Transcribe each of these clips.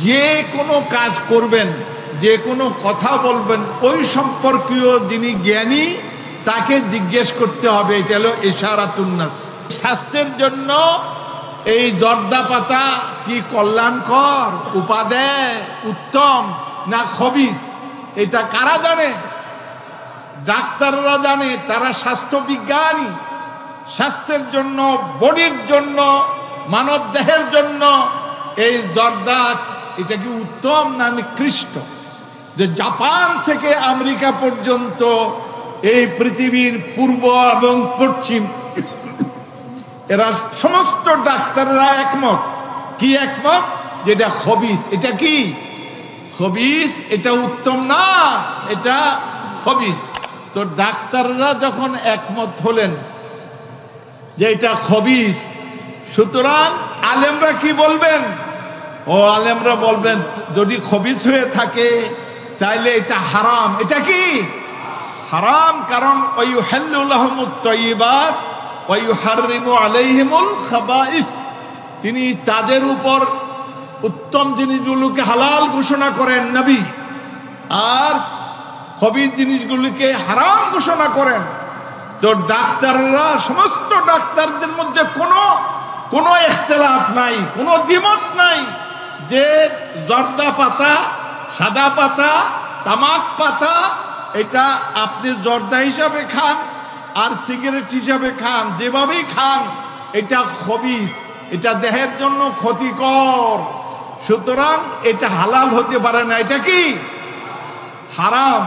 যে কোনো কাজ করবেন, যে কোনো কথা বলবেন, ওই সম্পর্কীয় যিনি জ্ঞানী তাকে জিজ্ঞেস করতে হবে। এটা হলো ইশারাতুন নাস। স্বাস্থ্যের জন্য এই জর্দা পাতা কি কল্যাণকর, উপাদেয়, উত্তম না খবিস, এটা কারা জানে? ডাক্তাররা জানে, তারা স্বাস্থ্য বিজ্ঞানী। স্বাস্থ্যের জন্য, বডির জন্য, মানব দেহের জন্য এই জর্দা এটা কি উত্তম না নিকৃষ্ট? যে জাপান থেকে আমেরিকা পর্যন্ত এই পৃথিবীর পূর্ব এবং পশ্চিম এরা সমস্ত ডাক্তাররা একমত। কি একমত? যেটা খবিস। এটা কি খবিস? এটা উত্তম না, এটা খবিস। তো ডাক্তাররা যখন একমত হলেন যে এটা খবিস, সুতরাং আলেমরা কি বলবেন? ও আলেমরা বলবেন যদি খবিস হয়ে থাকে তাইলে এটা হারাম। এটা কি হারাম? কারণ ওয়ায়ুহাল্লু লাহুমুত তাইয়্যিবাত ওয়া ইউহাররিমু আলাইহিমুল খাবাইস, তিনি তাদের উপর উত্তম জিনিসগুলোকে হালাল ঘোষণা করেন নবী, আর খবিস জিনিসগুলিকে হারাম ঘোষণা করেন। তো ডাক্তাররা, সমস্ত ডাক্তারদের মধ্যে কোনো ইখতিলাফ নাই, কোনো দ্বিমত নাই যে জর্দা পাতা, সাদা পাতা, তামাক পাতা, এটা আপনি জর্দা হিসাবে খান আর সিগারেট হিসাবে খান, যেভাবেই খান, এটা খবিস, এটা দেহের জন্য ক্ষতিকর। সুতরাং এটা হালাল হতে পারে না, এটা কি হারাম।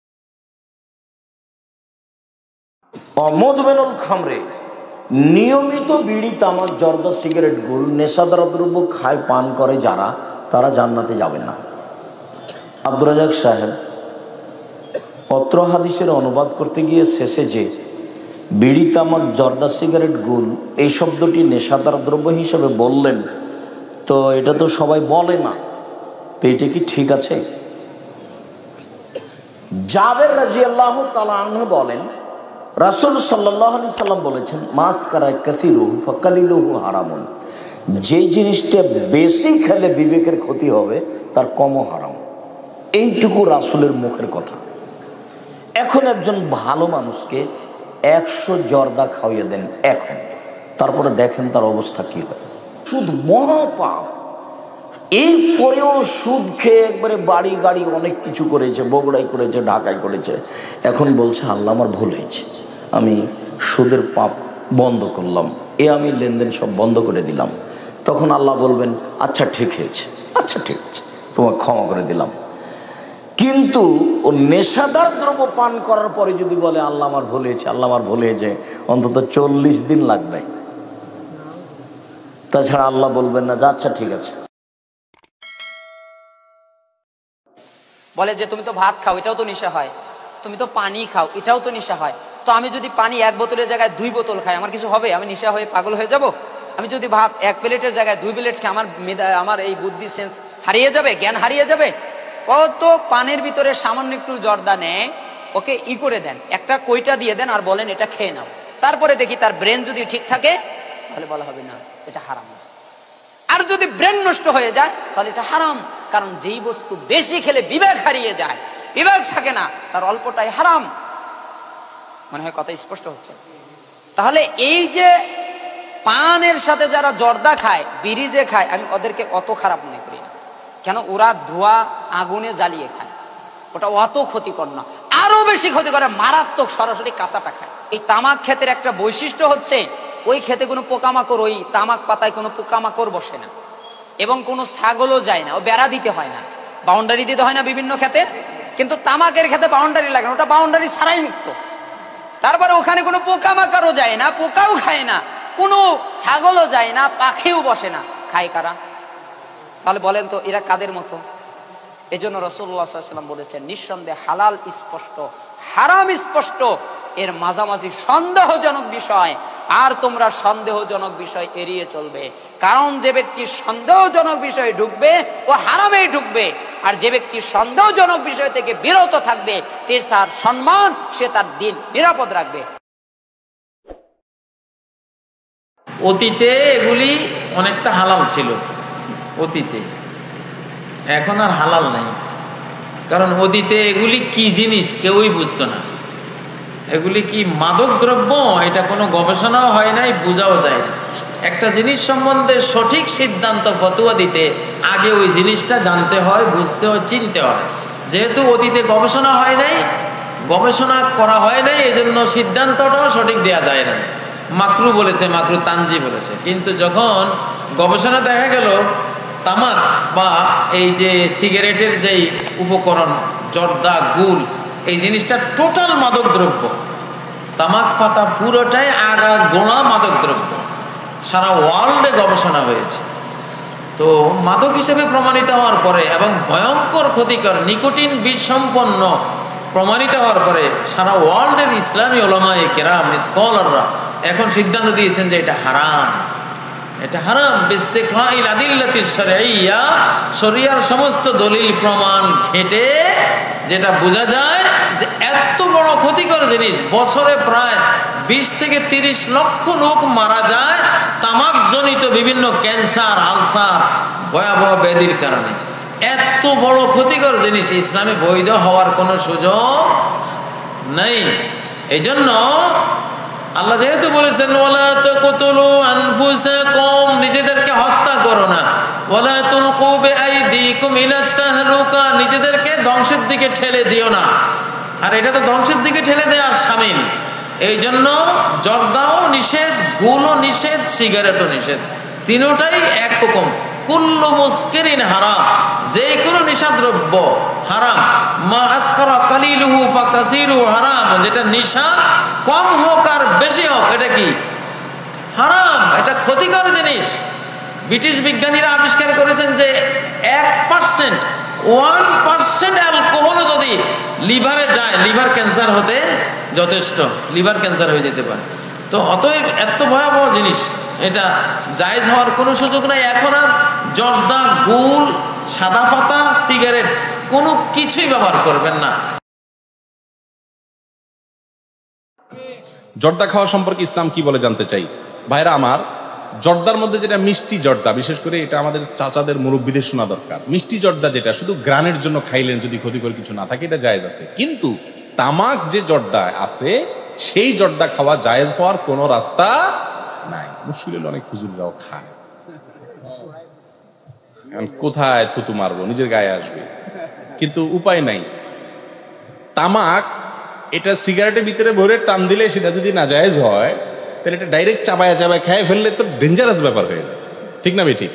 মদমেনুল খামরে, নিয়মিত বিড়ি, তামাক, জর্দা, সিগারেট, গুল, নেশাদার দ্রব্য খায়, পান করে যারা, তারা জান্নাতে যাবে না। আব্দুর রাজ্জাক সাহেব পত্র হাদিসের অনুবাদ করতে গিয়ে শেষে যে বিড়ি, তামাক, জর্দা, সিগারেট, গুল এই শব্দটি নেশাদার দ্রব্য হিসেবে বললেন, তো এটা তো সবাই বলে না, তো এটা কি ঠিক আছে? জাবের রাদিয়াল্লাহু তাআলা আনহু বলেন, রাসূল সাল্লাল্লাহু আলাইহি সাল্লাম বলেছেন, মাস কারা কাসিরুহু ফাকালিলুহু হারামুন, যে জিনিসটা বেশি খেলে বিবেকের ক্ষতি হবে তার কমও হারাম। এইটুকু রাসূলের মুখের কথা। এখন একজন ভালো মানুষকে 100 জর্দা খাওয়িয়ে দেন এখন, তারপরে দেখেন তার অবস্থা কি হয়। সুদ মহাপাপ, এই পরেও সুদ খেয়ে একবারে বাড়ি গাড়ি অনেক কিছু করেছে, বগুড়াই করেছে, ঢাকায় করেছে, এখন বলছে আল্লাহ আমার ভুল হয়েছে, আমি সুদের পাপ বন্ধ করলাম, আমি লেনদেন সব বন্ধ করে দিলাম। তখন আল্লাহ বলবেন আচ্ছা ঠিক হয়েছে, আচ্ছা ঠিক আছে, তোমাকে ক্ষমা করে দিলাম। কিন্তু ও নেশাদার দ্রব্য পান করার পরে যদি বলে আল্লাহ আমার ভুল হয়েছে, আল্লাহ আমার ভুল হয়েছে, অন্তত 40 দিন লাগবে, তাছাড়া আল্লাহ বলবেন না যে আচ্ছা ঠিক আছে। বলে যে তুমি তো ভাত খাও, এটাও তো নেশা হয়, তুমি তো পানি খাও, এটাও তো নেশা হয়, তো আমি যদি পানি 1 বোতলের জায়গায় 2 বোতল খাই আমার কিছু হবে? আমি নেশা হয়ে পাগল হয়ে যাব? আমি যদি ভাত 1 প্লেটের জায়গায় 2 প্লেট খাই আমার এই বুদ্ধি সেন্স হারিয়ে যাবে, জ্ঞান হারিয়ে যাবে? কত পানির ভিতরে সামান্য একটু জর্দা নেয়, ওকে করে দেন, একটা কইটা দিয়ে দেন আর বলেন এটা খেয়ে নাও, তারপরে দেখি তার ব্রেন যদি ঠিক থাকে তাহলে বলা হবে না এটা হারাম। আর যদি ব্রেন নষ্ট হয়ে যায় তাহলে এটা হারাম, কারণ যেই বস্তু বেশি খেলে বিবেক হারিয়ে যায়, বিবেক থাকে না, তার অল্পটাই হারাম। মনে হয় কথা স্পষ্ট হচ্ছে? তাহলে এই যে পানের সাথে যারা জর্দা খায়, বিড়ি যে খায়, আমি ওদেরকে অত খারাপ মনে করি না। কেন? ওরা ধোয়া আগুনে জ্বালিয়ে খায়, ওটা অত ক্ষতিকর না। আরো বেশি ক্ষতি করে মারাত্মক সরাসরি কাঁচাটা খায়। এই তামাক ক্ষেতের একটা বৈশিষ্ট্য হচ্ছে ওই ক্ষেতে কোনো পোকামাকড়, ওই তামাক পাতায় কোনো পোকামাকড় বসে না, এবং কোনো ছাগলও যায় না, ও বেড়া দিতে হয় না, বাউন্ডারি দিতে হয় না বিভিন্ন ক্ষেতে। কিন্তু তামাকের ক্ষেতে বাউন্ডারি লাগে না, ওটা বাউন্ডারি ছাড়াই মুক্ত। তারপরে ওখানে কোনো পোকামাকড়ও যায় না, পোকাও খায় না, কোনো ছাগলও যায় না, পাখিও বসে না, খায় কারা? তাহলে বলেন তো এরা কাদের মতো? এজন্য রাসূলুল্লাহ সাল্লাল্লাহু আলাইহি ওয়াসাল্লাম বলেছেন, নিঃসন্দেহে হালাল স্পষ্ট, হারাম স্পষ্ট, এর মাঝামাঝি সন্দেহজনক বিষয়, আর তোমরা সন্দেহজনক বিষয় এড়িয়ে চলবে। কারণ যে ব্যক্তি সন্দেহজনক বিষয়ে ঢুকবে ও হারামে ঢুকবে, আর যে ব্যক্তি সন্দেহজনক বিষয় থেকে বিরত থাকবে তার সম্মান, সে তার দিন নিরাপদ রাখবে। অতীতে এগুলি অনেকটা হালাল ছিল, অতীতে এখন আর হালাল নাই, কারণ অতীতে এগুলি কি জিনিস কেউই বুঝতো না। এগুলি কি মাদক দ্রব্য, এটা কোনো গবেষণাও হয় নাই, বোঝাও যায় না। একটা জিনিস সম্বন্ধে সঠিক সিদ্ধান্ত ফতোয়া দিতে আগে ওই জিনিসটা জানতে হয়, বুঝতে হয়, চিনতে হয়। যেহেতু অতীতে গবেষণা হয় নাই, গবেষণা করা হয় নাই, এই জন্য সিদ্ধান্তটাও সঠিক দেওয়া যায় না। মাকরু বলেছে, মাকরু তানজি বলেছে, কিন্তু যখন গবেষণা দেখা গেল তামাক বা এই যে সিগারেটের যেই উপকরণ জর্দা, গুল, এই জিনিসটা টোটাল মাদক দ্রব্য। তামাক পাতা পুরোটাই আগা গোড়া মাদক দ্রব্য, সারা ওয়ার্ল্ডে গবেষণা হয়েছে। তো মাদক হিসেবে প্রমাণিত হওয়ার পরে এবং ভয়ঙ্কর ক্ষতিকর নিকোটিন বিষ সম্পন্ন প্রমাণিত হওয়ার পরে সারা ওয়ার্ল্ডের ইসলামী ওলামায়ে কেরাম, স্কলাররা এখন সিদ্ধান্ত দিয়েছেন যে এটা হারাম। এটা হারাম বিস্তিকফাইল আদিল্লাতিশ শারঈয়্যা, শরিয়ার সমস্ত দলিল প্রমাণ ঘেঁটে যেটা বোঝা যায় যে এত বড় ক্ষতিকর জিনিস, বছরে প্রায় 20 থেকে 30 লক্ষ লোক মারা যায় তামাকজনিত বিভিন্ন ক্যান্সার, আলসার, ভয়াবহ ব্যাধির কারণে। এত বড় ক্ষতিকর জিনিস ইসলামে বৈধ হওয়ার কোনো সুযোগ নেই। এই জন্য আল্লাহ যেহেতু বলেছেন ওয়ালা তাকতুলু আনফুসাকুম, নিজেদেরকে হত্যা করো না, ওয়ালা তুলকু বিআইদিকুম ইলা তাহলুকা, নিজেদেরকে ধ্বংসের দিকে ঠেলে দিও না। আর এটা তো ধ্বংসের দিকে ঠেলে দেওয়ার শামিল। এই জন্য জর্দাও নিষেধ, গুলও নিষেধ, সিগারেটও নিষেধ, তিনটাই এক রকম। কুল্লু মুসকিরিন হারাম, যে কোনো নেশাদ্রব্য হারাম। মা আসকারা কালিলুহু ফাকাসিরুহু হারাম, যেটা নেশা কম হোক আর বেশি হোক এটা কি হারাম, এটা ক্ষতিকর জিনিস। ব্রিটিশ বিজ্ঞানীরা আবিষ্কার করেছেন যে 1% অ্যালকোহলও যদি লিভারে যায়, লিভার ক্যান্সার হতে যথেষ্ট, লিভার ক্যান্সার হয়ে যেতে পারে। তো অতএব এত ভয়াবহ জিনিস, এটা জায়েজ হওয়ার কোনো সুযোগ নাই। এখন আর জর্দা, গুল, সাদা পাতা, সিগারেট কোনো কিছুই ব্যবহার করবেন না। জর্দা খাওয়া সম্পর্কে ইসলাম কি বলে জানতে চাই ভাইরা আমার। জর্দার মধ্যে যেটা মিষ্টি জর্দা, বিশেষ করে এটা আমাদের চাচাদের মুরব্বীদের শোনা দরকার। মিষ্টি জর্দা যেটা শুধু গ্রানের জন্য খাইলেন, যদি ক্ষতিকর কিছু না থাকে, এটা জায়েজ আছে। কিন্তু তামাক যে জর্দা আছে, সেই জর্দা খাওয়া জায়েজ হওয়ার কোনো রাস্তা নাই। মুশকিল হলে অনেক হুজুররাও খায়, কোথায় থুতু মারবো, নিজের গায়ে আসবে, কিন্তু উপায় নাই। তামাক এটা সিগারেটের ভিতরে ভরে টান দিলে সেটা যদি না জায়েজ হয়, তাহলে এটা ডাইরেক্ট চাবায়া চাবায় খেয়ে ফেললে তো ডেঞ্জারাস ব্যাপার হয়ে যায়, ঠিক না বেঠিক?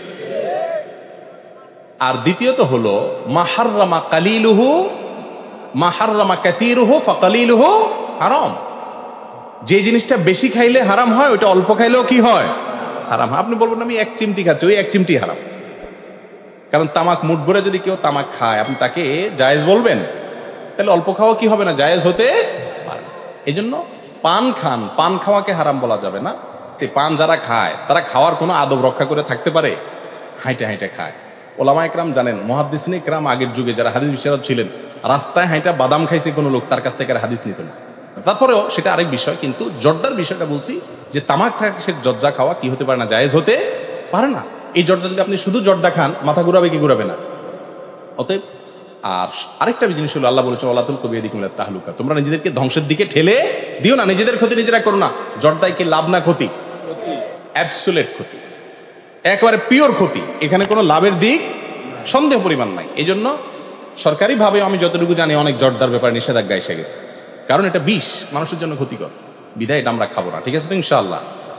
আর দ্বিতীয়ত হলো মাহাররামা কালিলুহু মাহাররামা কাসীরুহু ফাকালিলুহু হারাম। যে জিনিসটা বেশি খাইলে হারাম হয়, ওইটা অল্প খাইলেও কি হয়? হারাম। আপনি বলবেন আমি 1 চিমটি খাচ্ছি, ওই 1 চিমটি হারাম। কারণ তামাক মুঠ ভরে যদি কেউ তামাক খায়, আপনি তাকে জায়েজ বলবেন? তাহলে অল্প খাওয়া কি হবে না, জায়েজ হতে পারে। এই জন্য পান খান, পান খাওয়াকে হারাম বলা যাবে না। পান যারা খায় তারা খাওয়ার কোনো আদব রক্ষা করে থাকতে পারে? হাইটে হাইটে খায়। ওলামা একরাম জানেন, মুহাদ্দিসিনে একরাম আগের যুগে যারা হাদিস বিশারদ ছিলেন, রাস্তায় হাইটা বাদাম খাইছে কোনো লোক, তার কাছ থেকে আর হাদিস নিত না। তারপরেও সেটা আরেক বিষয়, কিন্তু জর্দার বিষয়টা বলছি যে তামাক থাকে সে জর্দা খাওয়া কি হতে পারে না, জায়েজ হতে পারে না। এই জর্দা যদি আপনি শুধু জর্দা খান, মাথা ঘুরাবে কি ঘুরাবে না? অতএব আর আরেকটা জিনিস হলো, আল্লাহ বলেছে ওয়ালা তুলকু বিয়াইদিকুম ইলা তাহলুকা, তোমরা নিজেদেরকে ধ্বংসের দিকে ঠেলে দিও না, নিজেদের ক্ষতি নিজেরা করো না। জর্দায় কি লাভ না ক্ষতি? অ্যাবসোলিউট ক্ষতি, একেবারে পিওর ক্ষতি। এখানে কোনো লাভের দিক সন্দেহ পরিমাণ নাই। এই জন্য সরকারিভাবে আমি যতটুকু জানি অনেক জর্দার ব্যাপারে নিষেধাজ্ঞা এসে গেছে, কারণ এটা বিষ, মানুষের জন্য ক্ষতিকর, বিধায় এটা আমরা খাবো না। ঠিক আছে তো ইনশাআল্লাহ?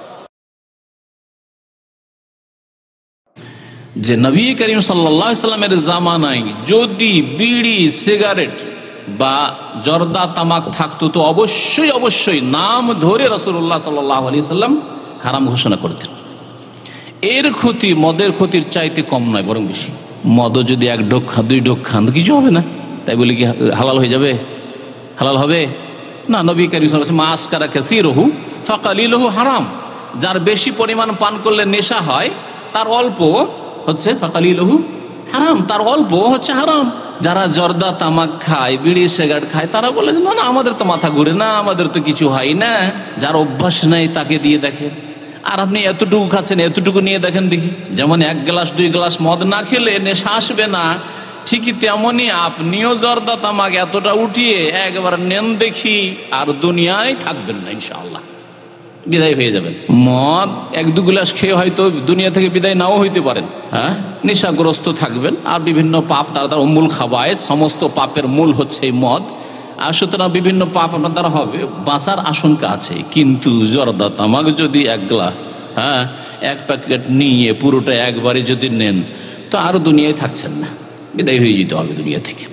যে নবী করিম সাল্লাল্লাহু আলাইহি সাল্লামের জামানায় যদি বিড়ি, সিগারেট বা জর্দা, তামাক থাকতো, তো অবশ্যই অবশ্যই নাম ধরে রাসূলুল্লাহ সাল্লাল্লাহু আলাইহি সাল্লাম হারাম ঘোষণা করতেন। এর ক্ষতি মদের ক্ষতির চাইতে কম নয়, বরং বেশি। মদও যদি 1 ঢোক খান, 2 ঢোক খান, কিছু হবে না। তাই বলে কি হালাল হয়ে যাবে? হালাল হবে না। নবী করিম সাল্লাল্লাহু আলাইহি ওয়াসাল্লাম মা আসকারা কাসীরুহু ফাকালিলুহু হারাম, যার বেশি পরিমাণ পান করলে নেশা হয়, তার অল্প হচ্ছে ফাকালিলুহু হারাম, তার অল্প হচ্ছে হারাম। যারা জর্দা, তামাক খায়, বিড়ি, সিগারেট খায়, তারা বলে না না আমাদের তো মাথা ঘুরে না, আমাদের তো কিছু হয় না। যার অভ্যাস নেই তাকে দিয়ে দেখেন। আর আপনি এতটুকু খাচ্ছেন, এতটুকু নিয়ে দেখেন দেখি। যেমন 1 গ্লাস 2 গ্লাস মদ না খেলে নেশা আসবে না, ঠিকই তেমনি আপনিও জর্দা তামাক এতটা উঠিয়ে একবার নেন দেখি, আর দুনিয়ায় থাকবেন না, ইনশাআল্লাহ বিদায় হয়ে যাবেন। মদ এক দু গ্লাস খেয়ে হয়তো দুনিয়া থেকে বিদায় নাও হইতে পারেন, হ্যাঁ, নেশাগ্রস্ত থাকবেন। আর বিভিন্ন পাপ তার মূল খাবায়, সমস্ত পাপের মূল হচ্ছে এই মদ। আর সুতরাং বিভিন্ন পাপ আপনার দ্বারা হবে, বাঁচার আশঙ্কা আছে। কিন্তু জর্দা তামাক যদি এক গ্লাস, হ্যাঁ, এক প্যাকেট নিয়ে পুরোটা একবারে যদি নেন, তো আরো দুনিয়ায় থাকছেন না, বিদায় হয়ে যেতে হবে দুনিয়া থেকে।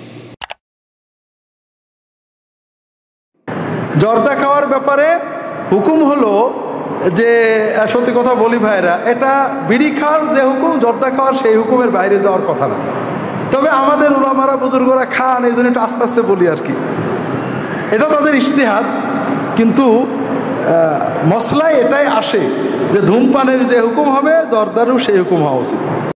জর্দা খাওয়ার ব্যাপারে হুকুম হলো যে, সত্যি কথা বলি ভাইরা, এটা বিড়ি খাওয়ার যে হুকুম, জর্দা খাওয়ার সেই হুকুমের বাইরে যাওয়ার কথা না। তবে আমাদের উলামারা বুজুর্গরা খান, এই জন্য একটু আস্তে আস্তে বলি আর কি, এটা তাদের ইজতিহাদ। কিন্তু মসলায় এটাই আসে যে ধূমপানের যে হুকুম হবে, জর্দারও সেই হুকুম হওয়া উচিত।